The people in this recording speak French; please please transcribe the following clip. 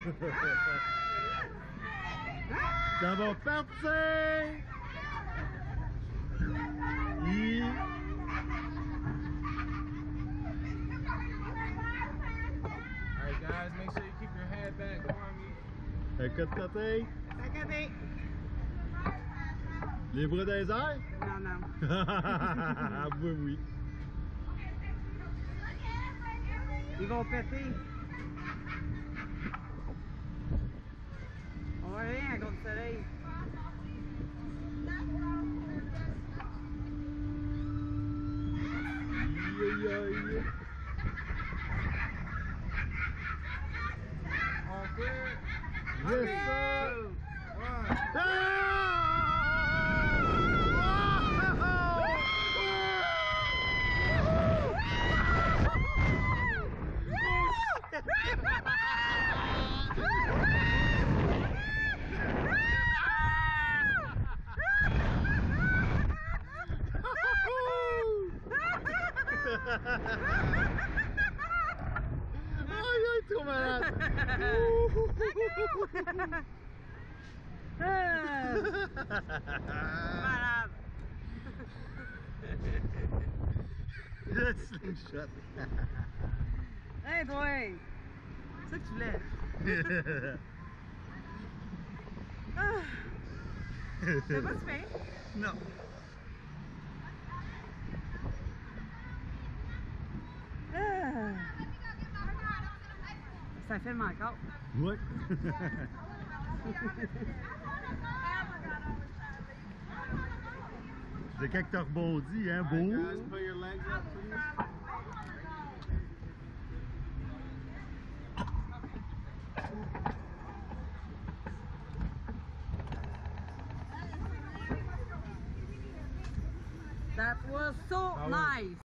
Ça va partir! Alright guys, make sure you keep your head back for me. Un coup de côté. Ça côté. Les bras dans les airs? Non, non. Oui, oui. Ils vont péter. On va rien à contre le soleil. Aïe, aïe. On clear. Yes, sir. Aïe, aïe, trop malade. Malade. Le slingshot. Hey, toi. C'est ça que tu voulais. Ah. T'as pas de pain? Non. Ah. Ça filme encore. Oui. C'est quand que t'as rebondi, hein, beau. Guys, put your legs up, please. That was so nice.